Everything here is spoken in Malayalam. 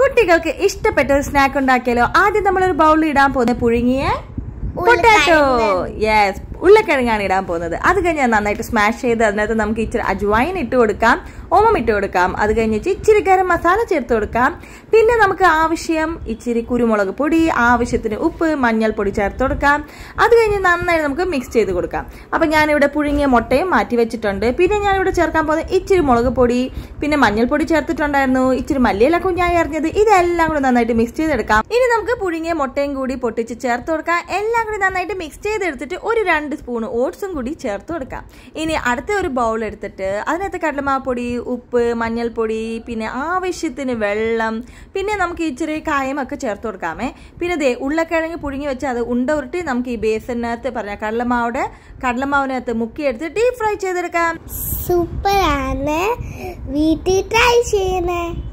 കുട്ടികൾക്ക് ഇഷ്ടപ്പെട്ട ഒരു സ്നാക്ക് ഉണ്ടാക്കിയാലോ? ആദ്യം നമ്മളൊരു ബൗളിൽ ഇടാൻ പോകുന്ന പുഴുങ്ങിയ പൊട്ടാറ്റോ. യെസ്, ഉരുളക്കിഴങ്ങാണ് ഇടാൻ പോകുന്നത്. അത് കഴിഞ്ഞ് നന്നായിട്ട് സ്മാഷ് ചെയ്ത് അതിനകത്ത് നമുക്ക് ഇച്ചിരി അജ്വൈൻ ഇട്ട് കൊടുക്കാം, ഓമം ഇട്ട് കൊടുക്കാം. അത് കഴിഞ്ഞിട്ട് ഇച്ചിരി ഗരം മസാല ചേർത്ത് കൊടുക്കാം. പിന്നെ നമുക്ക് ആവശ്യം ഇച്ചിരി കുരുമുളക് പൊടി, ആവശ്യത്തിന് ഉപ്പ്, മഞ്ഞൾപ്പൊടി ചേർത്ത് കൊടുക്കാം. അത് കഴിഞ്ഞ് നന്നായി നമുക്ക് മിക്സ് ചെയ്ത് കൊടുക്കാം. അപ്പം ഞാനിവിടെ പുഴുങ്ങിയ മുട്ടയും മാറ്റി വെച്ചിട്ടുണ്ട്. പിന്നെ ഞാനിവിടെ ചേർക്കാൻ പോകുന്നത് ഇച്ചിരി മുളക് പൊടി, പിന്നെ മഞ്ഞൾപ്പൊടി ചേർത്തിട്ടുണ്ടായിരുന്നു, ഇച്ചിരി മല്ലിയില കുഞ്ഞായി അരിഞ്ഞത്. ഇതെല്ലാം കൂടി നന്നായിട്ട് മിക്സ് ചെയ്തെടുക്കാം. ഇനി നമുക്ക് പുഴുങ്ങിയ മുട്ടയും കൂടി പൊട്ടിച്ച് ചേർത്ത് കൊടുക്കാം. എല്ലാം കൂടി നന്നായിട്ട് മിക്സ് ചെയ്തെടുത്തിട്ട് ഒരു 2 സ്പൂൺ ഓട്സും കൂടി ചേർത്ത് കൊടുക്കാം. ഇനി അടുത്ത ഒരു ബൗൾ എടുത്തിട്ട് അതിനകത്ത് കടലമാപ്പൊടി, ഉപ്പ്, മഞ്ഞൾപ്പൊടി, പിന്നെ ആവശ്യത്തിന് വെള്ളം, പിന്നെ നമുക്ക് ഇച്ചിരി കായമൊക്കെ ചേർത്ത് കൊടുക്കാമേ. പിന്നെ ഉരുളക്കിഴങ്ങ് പുഴുങ്ങി വെച്ച് അത് ഉണ്ട ഉരുട്ടി നമുക്ക് ഈ ബേസനകത്ത് പറഞ്ഞ കടലമാവിനകത്ത് മുക്കിയെടുത്ത് ഡീപ് ഫ്രൈ ചെയ്തെടുക്കാം. സൂപ്പറാണ്, വീട്ടിൽ ട്രൈ ചെയ്യണേ.